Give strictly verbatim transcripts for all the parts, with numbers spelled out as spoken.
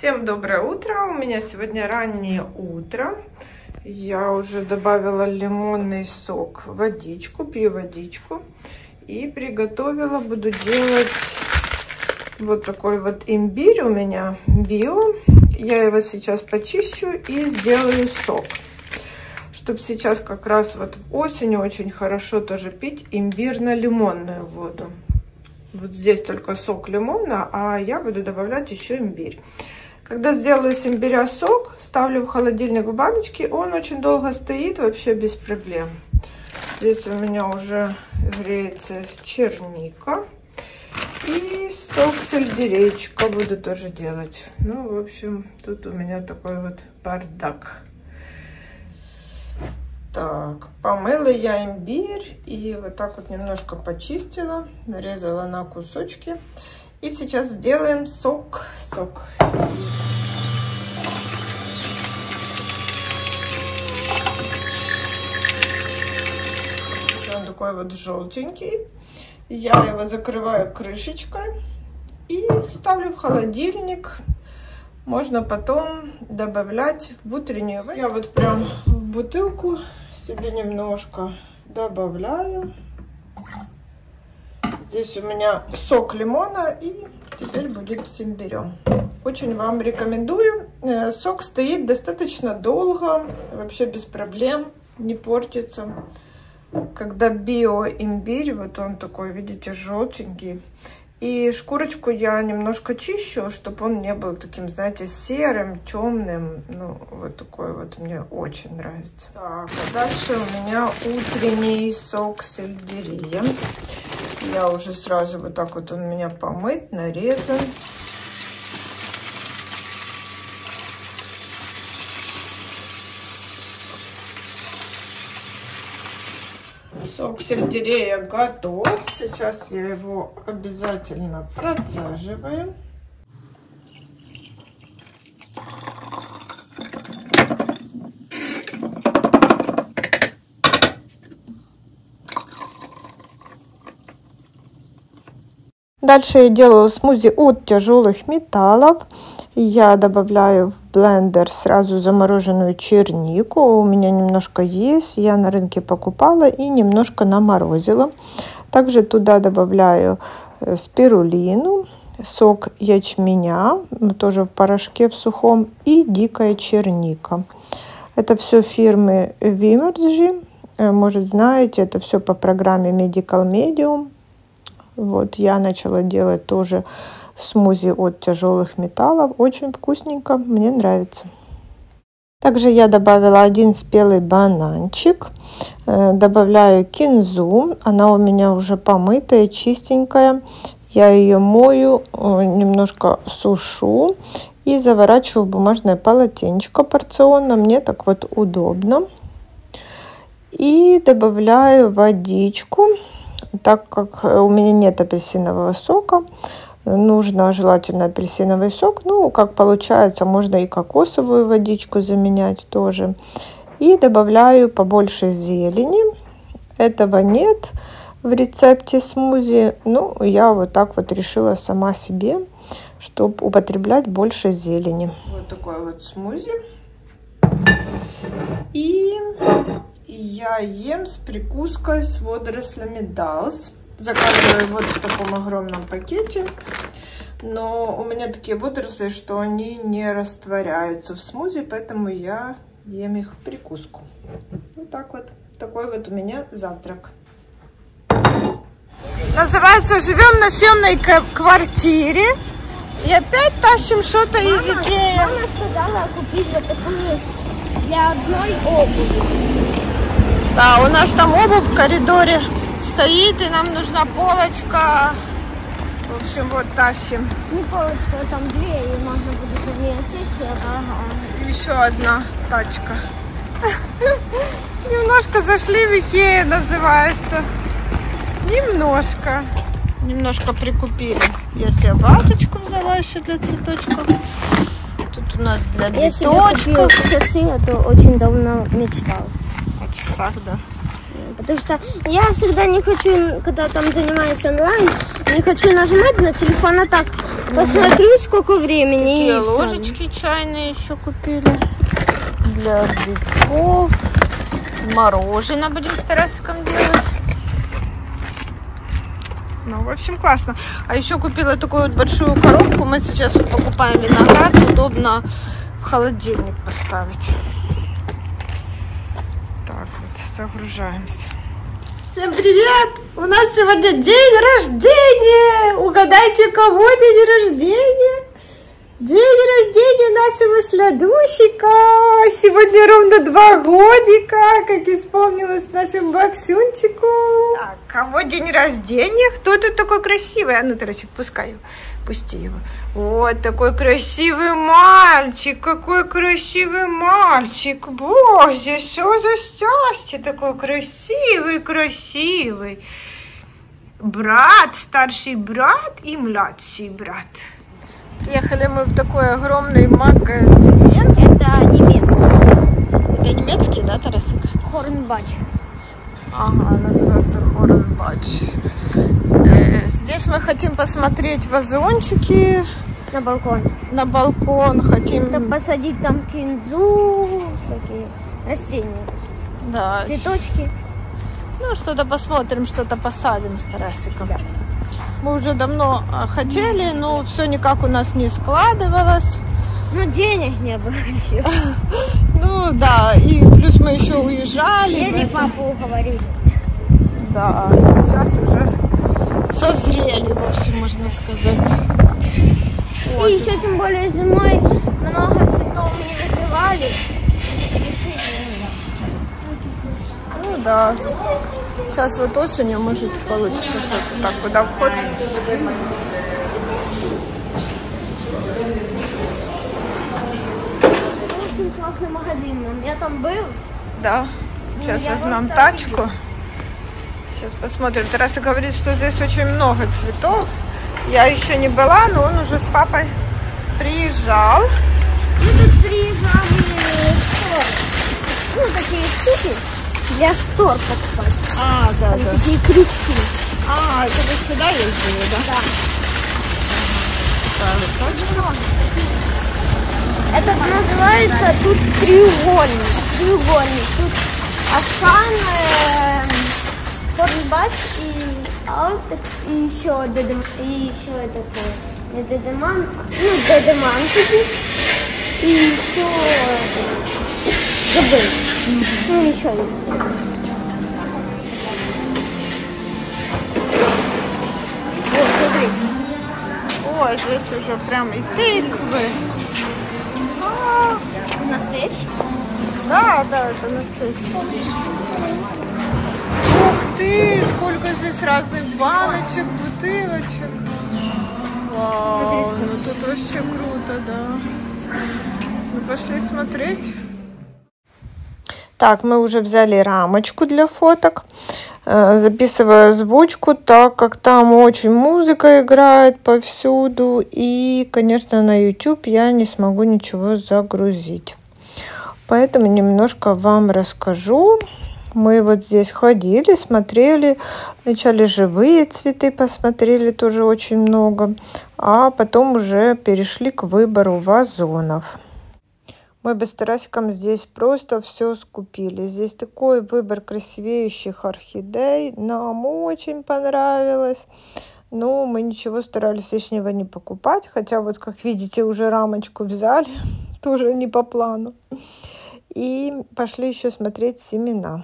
Всем доброе утро! У меня сегодня раннее утро. Я уже добавила лимонный сок, водичку, пью водичку. И приготовила, буду делать вот такой вот имбирь у меня био. Я его сейчас почищу и сделаю сок. Чтобы сейчас как раз вот осенью очень хорошо тоже пить имбирно-лимонную воду. Вот здесь только сок лимона, а я буду добавлять еще имбирь. Когда сделаю с имбиря сок, ставлю в холодильник в баночке, он очень долго стоит, вообще без проблем. Здесь у меня уже греется черника и сок сельдерейчика буду тоже делать. Ну, в общем, тут у меня такой вот бардак. Так, помыла я имбирь и вот так вот немножко почистила, нарезала на кусочки. И сейчас сделаем сок. Сок. Он такой вот желтенький. Я его закрываю крышечкой и ставлю в холодильник. Можно потом добавлять в утреннюю. Я вот прям в бутылку себе немножко добавляю. Здесь у меня сок лимона, и теперь будет с имбирем. Очень вам рекомендую. Сок стоит достаточно долго, вообще без проблем, не портится. Когда био-имбирь, вот он такой, видите, желтенький. И шкурочку я немножко чищу, чтобы он не был таким, знаете, серым, темным. Ну, вот такой вот мне очень нравится. Так, а дальше у меня утренний сок сельдерея. Я уже сразу вот так вот, он у меня помыт, нарезан. Сок сельдерея готов. Сейчас я его обязательно процеживаю. Дальше я делала смузи от тяжелых металлов. Я добавляю в блендер сразу замороженную чернику. У меня немножко есть. Я на рынке покупала и немножко наморозила. Также туда добавляю спирулину, сок ячменя, тоже в порошке в сухом, и дикая черника. Это все фирмы Вимерджи. Может, знаете, это все по программе Medical Medium. Вот, я начала делать тоже смузи от тяжелых металлов. Очень вкусненько, мне нравится. Также я добавила один спелый бананчик. Добавляю кинзу. Она у меня уже помытая, чистенькая. Я ее мою, немножко сушу и заворачиваю в бумажное полотенечко порционно. Мне так вот удобно. И добавляю водичку. Так как у меня нет апельсинового сока, нужно желательно апельсиновый сок. Ну, как получается, можно и кокосовую водичку заменять тоже. И добавляю побольше зелени. Этого нет в рецепте смузи. Ну, я вот так вот решила сама себе, чтобы употреблять больше зелени. Вот такой вот смузи. И я ем с прикуской с водорослями Далс. Заказываю вот в таком огромном пакете. Но у меня такие водоросли, что они не растворяются в смузи, поэтому я ем их в прикуску. Вот так вот. Такой вот у меня завтрак. Называется «Живем на съемной квартире». И опять тащим что-то из Икеи. Мама сказала купить вот такую для одной обуви. Да, у нас там обувь в коридоре стоит, и нам нужна полочка. В общем, вот тащим. Не полочка, а там две, и можно будет в ней сесть. Ага. Еще одна тачка. Немножко зашли в Икею, называется. Немножко. Немножко прикупили. Я себе вазочку взяла еще для цветочков. Тут у нас для биточков. Я себе купила часы, а то очень давно мечтала. О часах, да. Потому что я всегда не хочу, когда там занимаюсь онлайн, не хочу нажимать на телефон, а так посмотрю, сколько времени. Такие ложечки чайные еще купили для биков. Мороженое будем с Тарасиком делать. Ну, в общем, классно. А еще купила такую вот большую коробку. Мы сейчас вот покупаем виноград. Удобно в холодильник поставить. Так вот, загружаемся. Всем привет! У нас сегодня день рождения! Угадайте, кого день рождения? День рождения нашего сладусика! Сегодня ровно два годика, как исполнилось нашему Баксюнчику. Так, кого день рождения? Кто тут такой красивый? А ну, Тарасик, пускай его. Пусти его. Вот такой красивый мальчик. Какой красивый мальчик. Боже, что за счастье. Такой красивый, красивый. Брат, старший брат и младший брат. Приехали мы в такой огромный магазин. Это немецкий. Это немецкий, да, Тарасик? Хорнбач. Ага, называется Хорнбач. Э, здесь мы хотим посмотреть вазончики. На балкон. На балкон хотим. Это посадить там кинзу, всякие растения. Да. Цветочки. Ну, что-то посмотрим, что-то посадим с Тарасиком. Да. Мы уже давно хотели, но все никак у нас не складывалось. Ну, денег не было еще. Ну, да, и плюс мы еще уезжали. Или папу уговорили. Да, сейчас уже созрели, в общем, можно сказать. И вот. Еще, тем более, зимой много цветов не вызревали. Ну, да. Сейчас вот осенью может получится что-то так, куда вход. Очень классный магазин. Я там был. Да. Сейчас ну, возьмем вот тачку. Видел. Сейчас посмотрим. Тарасик говорит, что здесь очень много цветов. Я еще не была, но он уже с папой приезжал. Мы тут приезжали ну, такие штуки для штор покупать. А, да, там да. Такие крючки. А, это вы сюда ездили, да? Да. Да, это называется тут треугольник. Треугольник. Тут Ашан, э, Хорнбач и Алтекс, и еще Дедеман, и еще этот, не Дедеман, ну Дедеман тут и еще забыл. Mm-hmm. Ну еще есть. Вот, смотри. Ой, здесь уже прям и тыквы. Настоящий? Да, да, это настоящий свежий. Ух ты, сколько здесь разных баночек, бутылочек. Вау, ну тут вообще круто, да. Ну пошли смотреть. Так, мы уже взяли рамочку для фоток. Записываю озвучку, так как там очень музыка играет повсюду. И, конечно, на YouTube я не смогу ничего загрузить. Поэтому немножко вам расскажу. Мы вот здесь ходили, смотрели. Вначале живые цветы посмотрели, тоже очень много. А потом уже перешли к выбору вазонов. Мы бы с Тарасиком здесь просто все скупили. Здесь такой выбор красивеющих орхидей. Нам очень понравилось. Но мы ничего старались лишнего не покупать. Хотя вот, как видите, уже рамочку взяли. Тоже не по плану. И пошли еще смотреть семена.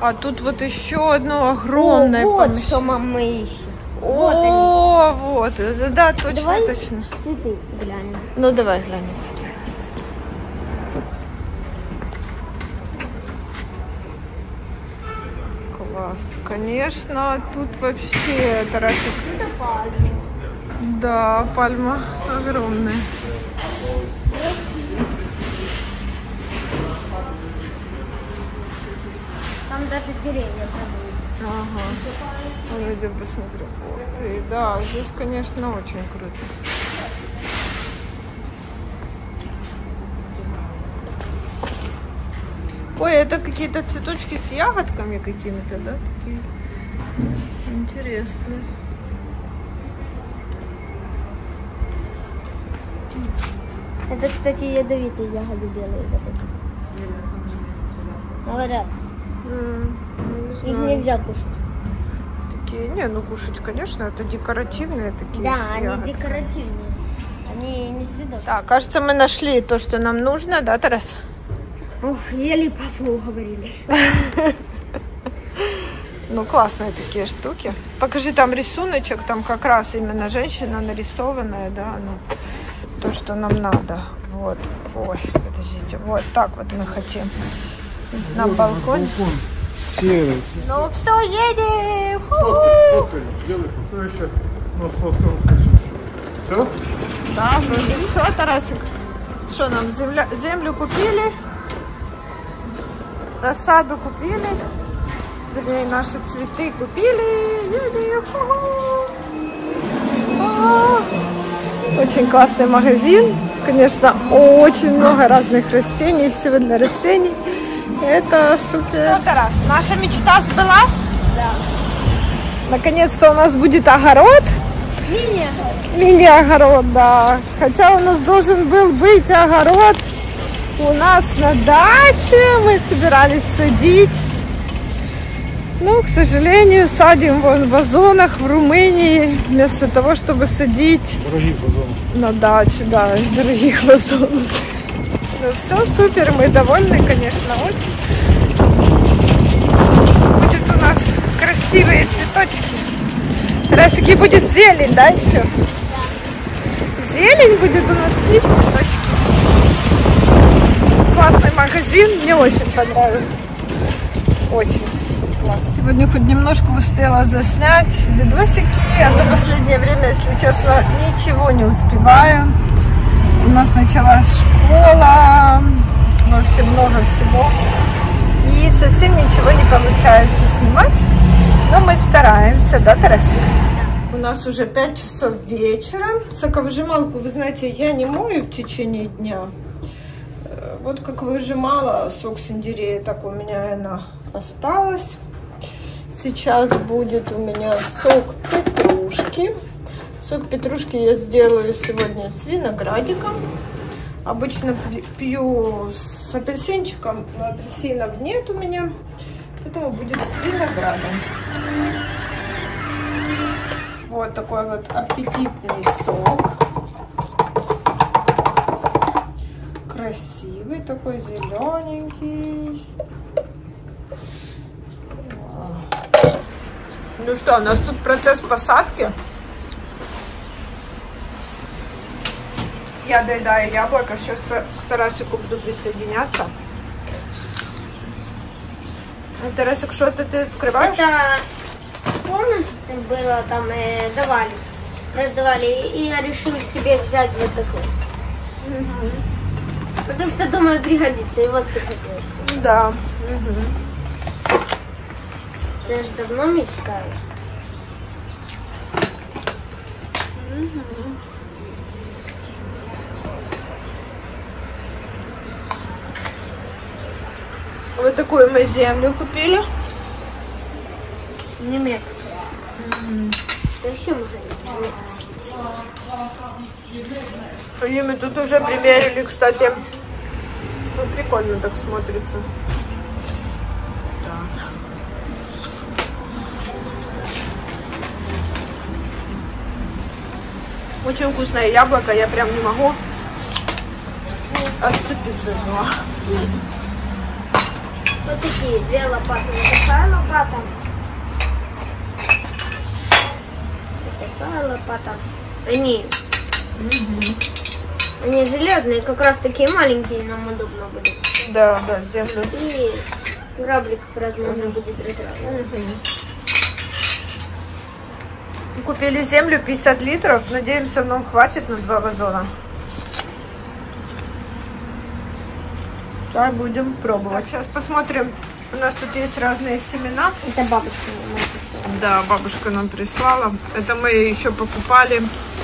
А тут вот еще одно огромное О, вот помещение. что мама ищет. О, вот, да, да, точно, Давай точно. цветы глянем. Ну давай глянем цветы. Класс, конечно, тут вообще Тарасик. Это пальма. Да, пальма огромная. Там даже деревья продаются. Ага. Ну, идем посмотрю. Ух ты, да, здесь, конечно, очень круто. Ой, это какие-то цветочки с ягодками какими-то, да? Такие интересные. Это, кстати, ядовитые ягоды белые вот эти. Говорят, М, не их знаю. нельзя кушать. Такие, не, ну кушать, конечно, это декоративные такие Да, с они ягодками. декоративные. Они не съедобные. Так, кажется, мы нашли то, что нам нужно, да, Тарас? Ух, еле папу уговорили. Ну, классные такие штуки. Покажи там рисуночек, там как раз именно женщина нарисованная, да, ну, то, что нам надо. Вот, ой, подождите, вот так вот мы хотим. На Вот балконе. балкон серый. Ну, все, едем! Сфоткай, сделай, кто еще? Ну, сфоткал, все? Да, вроде все, Тарасик. Что нам, земля, землю купили, рассаду купили, вернее, наши цветы купили. Едем. О, очень классный магазин. Конечно, очень много разных растений, всего для растений. Это супер. Что, Тарас, наша мечта сбылась? Да. Наконец-то у нас будет огород. Мини-огород. Мини-огород, да. Хотя у нас должен был быть огород у нас на даче. Мы собирались садить. Но, к сожалению, садим вон в вазонах в Румынии, вместо того, чтобы садить Дорогих вазонов. на даче, да, дорогих вазонов. Ну, все супер, мы довольны, конечно, очень. Будет у нас красивые цветочки. Тарасики, будет зелень, да, еще? Да. Зелень будет у нас и цветочки. Классный магазин, мне очень понравился. Очень класс. Сегодня хоть немножко успела заснять видосики, а то последнее время, если честно, ничего не успеваю. У нас началась школа, вообще много всего. И совсем ничего не получается снимать. Но мы стараемся, да, Тарасик? У нас уже пять часов вечера. Соковыжималку, вы знаете, я не мою в течение дня. Вот как выжимала сок сельдерея, так у меня она осталась. Сейчас будет у меня сок петрушки. Сок петрушки я сделаю сегодня с виноградиком. Обычно пью с апельсинчиком, но апельсинов нет у меня, поэтому будет с виноградом. Вот такой вот аппетитный сок. Красивый такой, зелененький. Ну что, у нас тут процесс посадки. Я доедаю яблоко, сейчас к Тарасику буду присоединяться. Тарасик, что ты, ты открываешь? Это, помнишь, было там, э, давали, продавали, и я решила себе взять вот такой. Угу. Потому что, думаю, пригодится, и вот пригодилось. Да. Угу. Я же давно мечтаю. Угу. Вот такую мы землю купили. Немецкая. Mm-hmm. Это еще магазин немецкий. И мы тут уже примерили, кстати. Ну, прикольно так смотрится. Так. Очень вкусное яблоко, я прям не могу отцепиться от него. Вот такие две лопаты. Вот такая лопата. Вот такая лопата. Они, угу. Они железные, как раз такие маленькие, нам удобно будет. Да, да, землю. И граблик как раз можно угу. будет разрабатывать. Угу. Купили землю пятьдесят литров. Надеемся, нам хватит на два вазона. Так, будем пробовать. Так, сейчас посмотрим. У нас тут есть разные семена. Это бабушка нам прислала. Да, бабушка нам прислала. Это мы еще покупали.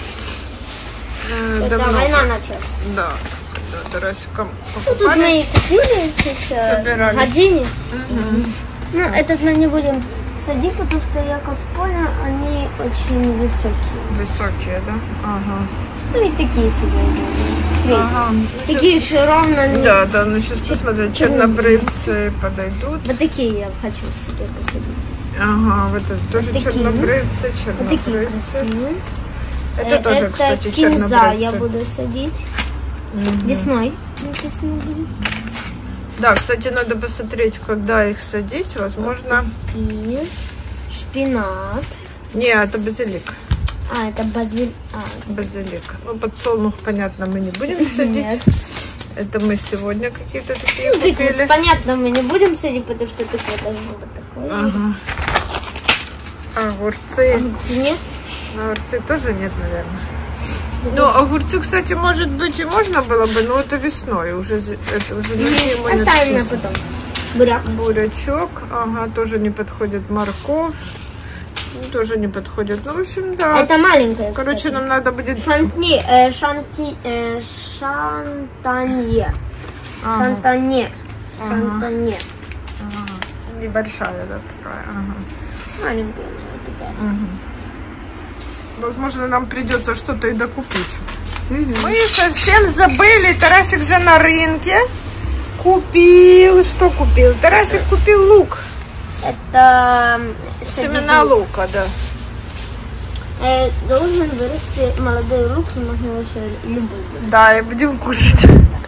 Э, Когда война началась. Да, когда Тарасиком покупали. Ну, тут мы и купили. Собирали. В магазине. Угу. Ну, этот мы не будем садить, потому что я как понял, они очень высокие. Высокие, да? Ага. Ну и такие себе. Ага. Такие же ровно. Да, да, ну сейчас посмотрим, чернобрывцы подойдут. Вот такие я хочу себе посадить. Ага, вот это тоже вот чернобрывцы, чернобрывцы. Вот такие красивые. Это э, тоже, это кстати, кинза чернобрывцы. Я буду садить. Угу. Весной. Весной будет. Да, кстати, надо посмотреть, когда их садить, возможно. И шпинат. Не, это базилик. А, это базилик. А, базилик. Ну, подсолнух, понятно, мы не будем садить. Нет. Это мы сегодня какие-то такие ну, купили. Так, понятно, мы не будем садить, потому что такое должно быть такое. Ага. Огурцы. Огурцы нет? Огурцы тоже нет, наверное. Ну, огурцы, кстати, может быть, и можно было бы, но это весной. Уже, это уже на зиму. Оставим на потом. Буряк. Бурячок. Ага, тоже не подходит. Морковь. Тоже не подходит. Ну, в общем, да. Это маленькая. Короче, кстати. нам надо будет... Шантни, э, шанти, э, шантанье. Ага. Шантанье. Ага. Шантанье. Ага. Небольшая, да, такая. Ага. Маленькая такая. Угу. Возможно, нам придется что-то и докупить. Угу. Мы совсем забыли. Тарасик же на рынке купил. Что купил? Тарасик купил лук. Это семена лук. лука, да. Э, должен вырасти молодой лук, можно вообще любой. Да, и будем кушать.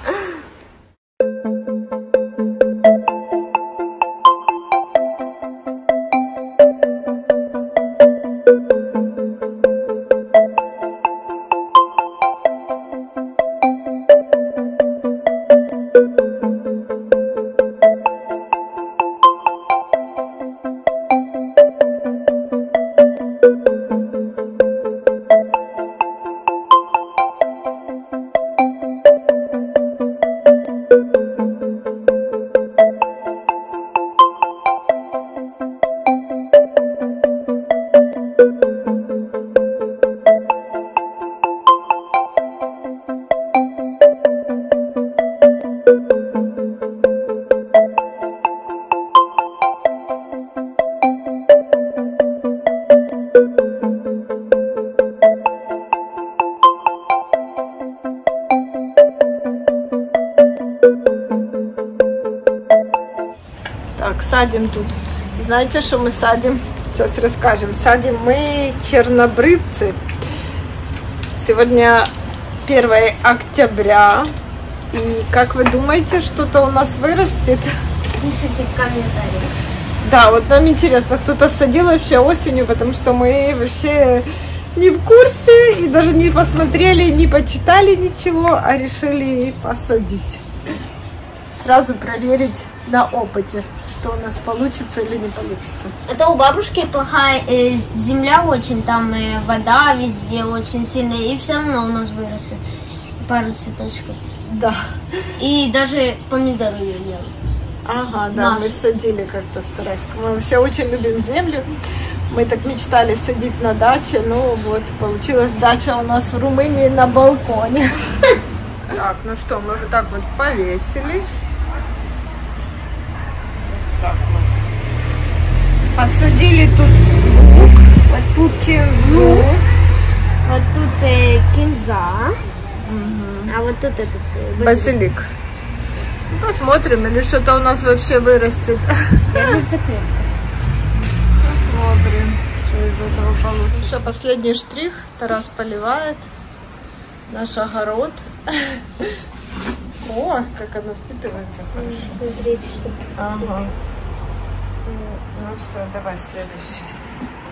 Так, садим тут. Знаете, что мы садим? Сейчас расскажем. Садим мы чернобрывцы. Сегодня первое октября. И как вы думаете, что-то у нас вырастет? Пишите в комментариях. Да, вот нам интересно, кто-то садил вообще осенью, потому что мы вообще не в курсе и даже не посмотрели, не почитали ничего, а решили посадить. Сразу проверить на опыте, что у нас получится или не получится. Это у бабушки плохая э, земля очень, там э, вода везде очень сильная, и все равно у нас выросли пару цветочков. Да. И даже помидоры ее ели. Ага, да, Наш. мы садили как-то с Тарасиком. Мы вообще очень любим землю. Мы так мечтали садить на даче, ну вот, получилась дача у нас в Румынии на балконе. Так, ну что, мы вот так вот повесили. Так вот. Посадили тут лук, вот тут кинзу. Вот тут э, кинза, угу. А вот тут этот э, базилик. Посмотрим, или что-то у нас вообще вырастет. Посмотрим, что из этого получится. Еще последний штрих. Тарас поливает наш огород. О, как оно впитывается хорошо. Смотрите, что. Ага. Ну все, давай следующий.